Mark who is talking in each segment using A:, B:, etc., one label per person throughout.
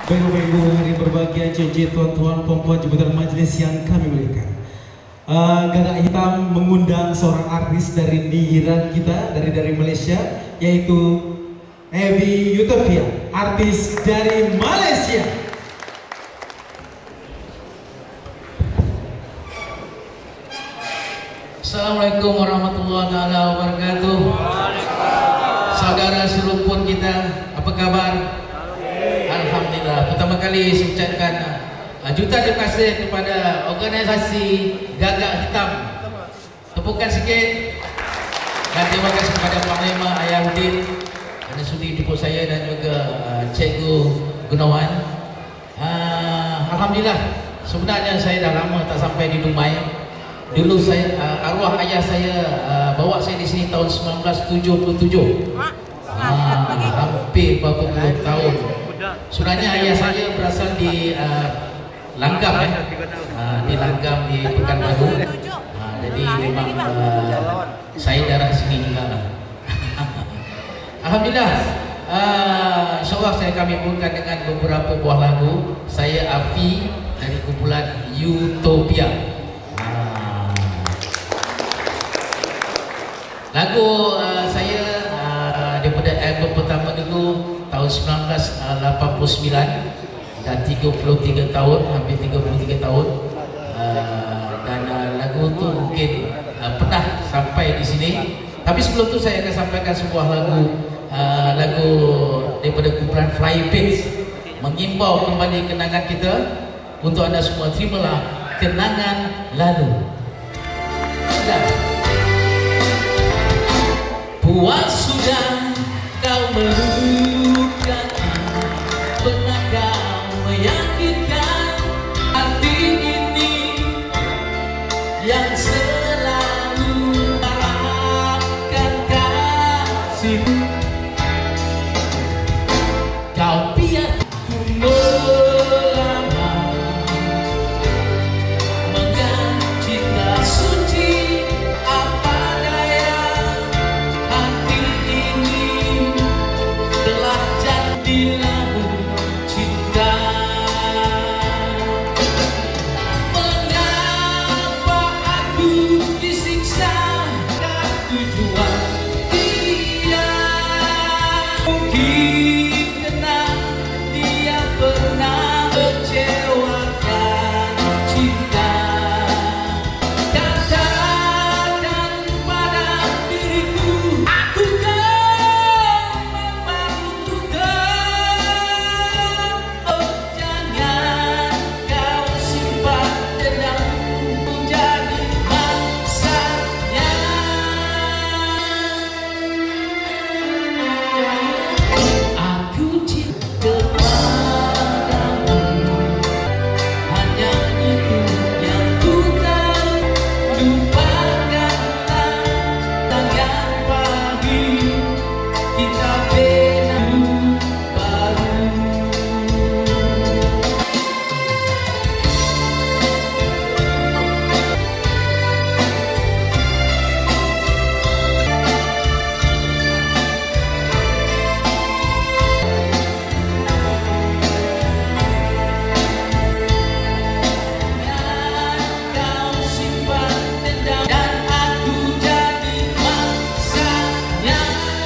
A: Bapak Ibu hari berbahagia, cincin tuan-tuan, puan-puan, jemputan majelis yang kami muliakan. Gagak Hitam mengundang seorang artis dari jiran kita, dari Malaysia, yaitu Evi Utopia, artis dari Malaysia.
B: Assalamualaikum warahmatullahi wabarakatuh. Saudara seruput kita, apa kabar? Alhamdulillah. Pertama kali saya ucapkan juta terima kasih kepada organisasi Gagak Hitam. Tepukan sikit. Dan terima kasih kepada Panglima Ayahuddin kerana sudi jemput saya dan juga Cikgu Gunawan. Alhamdulillah. Sebenarnya saya dah lama tak sampai di Dumai. Dulu saya arwah ayah saya bawa saya di sini tahun 1977. Hampir berapa puluh tahun. Sebenarnya ayah saya berasal di Langgam, di Langgam di Pekanbaru. Jadi memang saya darah sini juga. Alhamdulillah. InsyaAllah saya kami hubungkan dengan beberapa buah lagu. Saya Afi dari kumpulan Utopia. Lagu saya daripada album pertama dulu tahun 1989, dah 33 tahun, hampir 33 tahun. Dan lagu tu mungkin pernah sampai di sini. Tapi sebelum tu saya akan sampaikan sebuah lagu daripada kumpulan Flying Pigs, mengimbau kembali kenangan kita untuk anda semua. Terimalah kenangan lalu. Puas sudah kau melukai, pernah kau meyakinkan hati ini yang selalu harapkan kasih. Kau biarku melamar, mengganti cinta suci. Apa daya, hati ini telah jadi lagu cinta. Mengapa aku disiksa dan tujuan dia? Mungkin karena dia pernah kecewakan cinta. Katakan pada diriku, aku kan memalukan. Oh, jangan kau simpan dendam, jadi mangsanya. Aku cinta kepadamu, hanya itu yang ku tahu. Lupakanlah tangan pahit, kita bina baru. Kau simpan dendam dan aku jadi mangsanya.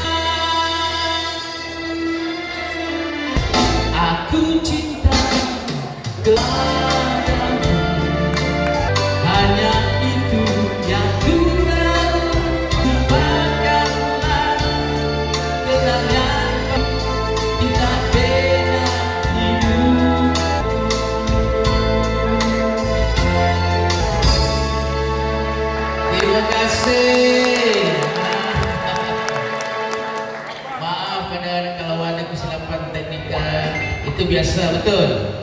B: Aku cinta kepadamu, hanya itu yang ku tahu. Lupakanlah kenangan kita bina hidup. Terima kasih. Maaf kalau ada kesilapan teknikal, itu biasa, betul.